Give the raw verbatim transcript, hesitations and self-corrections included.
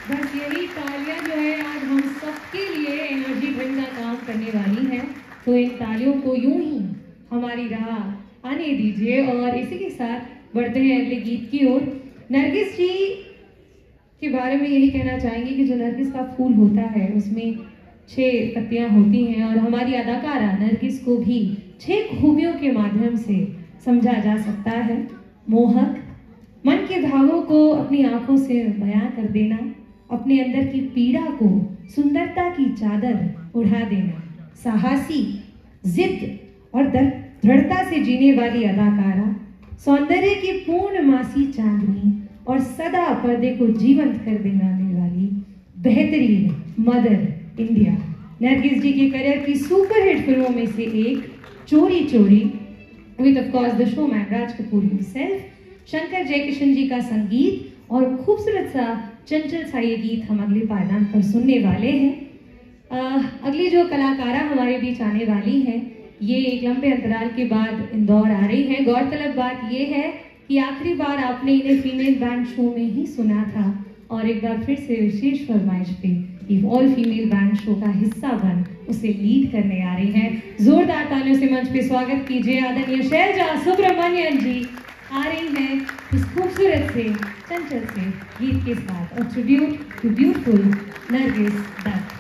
बस यही तालियां जो है आज हम सबके लिए एनर्जी ड्रिंक का काम करने वाली है। तो इन तालियों को यूं ही हमारी राह आने दीजिए और इसी के साथ बढ़ते हैं अगले गीत की ओर। नरगिस जी के बारे में यही कहना चाहेंगे कि जो नरगिस का फूल होता है उसमें छह पत्तियां होती हैं और हमारी अदाकारा नरगिस को भी छह खूबियों के माध्यम से समझा जा सकता है। मोहक, मन के भावों को अपनी आंखों से बयां कर देना, अपने अंदर की पीड़ा को सुंदरता की चादर उड़ा देना, साहसी, जिद और दृढ़ता से जीने वाली अदाकारा, सौंदर्य की पूर्णमासी चांदनी और सदा पर्दे को जीवंत कर देने वाली बेहतरीन मदर इंडिया। नरगिस जी के करियर की सुपरहिट फिल्मों में से एक Chori Chori with of course the showman Raj Kapoor himself, Shankar Jaikishan ji का संगीत और खूबसूरत सा चंचल सा ये गीत हम अगले पायदान पर सुनने वाले हैं। अगली जो कलाकारा हमारे बीच आने वाली है ये एक लंबे अंतराल के बाद इंदौर आ रही है। गौरतलब बात ये है कि आखिरी बार आपने इन्हें फीमेल बैंड शो में ही सुना था और एक बार फिर से विशेष फरमाइश पे ये ऑल फीमेल बैंड शो का हिस्सा बन उसे लीड करने आ रही हैं। जोरदार तालियों से मंच पे स्वागत कीजिए आदरणीय शैलजा सुब्रमण्यन जी आ रही हैं इस खूबसूरत से चंचल से गीत के साथ और tribute to beautiful Nargis Dutt.